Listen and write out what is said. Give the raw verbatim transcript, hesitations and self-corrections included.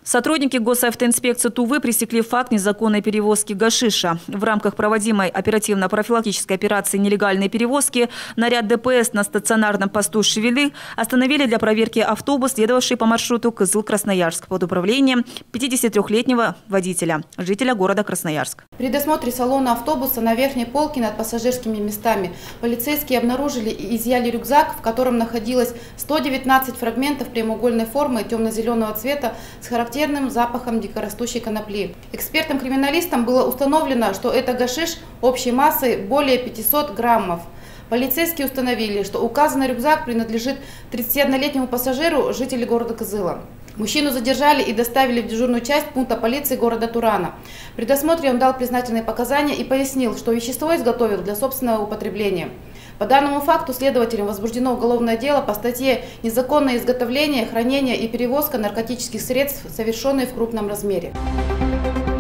Сотрудники госавтоинспекции Тувы пресекли факт незаконной перевозки гашиша. В рамках проводимой оперативно-профилактической операции «Нелегальные перевозки» наряд ДПС на стационарном посту Шевели остановили для проверки автобус, следовавший по маршруту Кызыл-Красноярск под управлением пятидесятитрёхлетнего водителя, жителя города Красноярск. При досмотре салона автобуса на верхней полке над пассажирскими местами полицейские обнаружили и изъяли рюкзак, в котором находилось сто девятнадцать фрагментов прямоугольной формы темно-зеленого цвета с характерным запахом дикорастущей конопли. Экспертам-криминалистам было установлено, что это гашиш общей массой более пятисот граммов. Полицейские установили, что указанный рюкзак принадлежит тридцатиоднолетнему пассажиру, жителю города Кызыла. Мужчину задержали и доставили в дежурную часть пункта полиции города Турана. При досмотре он дал признательные показания и пояснил, что вещество изготовил для собственного употребления. По данному факту следователям возбуждено уголовное дело по статье «Незаконное изготовление, хранение и перевозка наркотических средств, совершенные в крупном размере».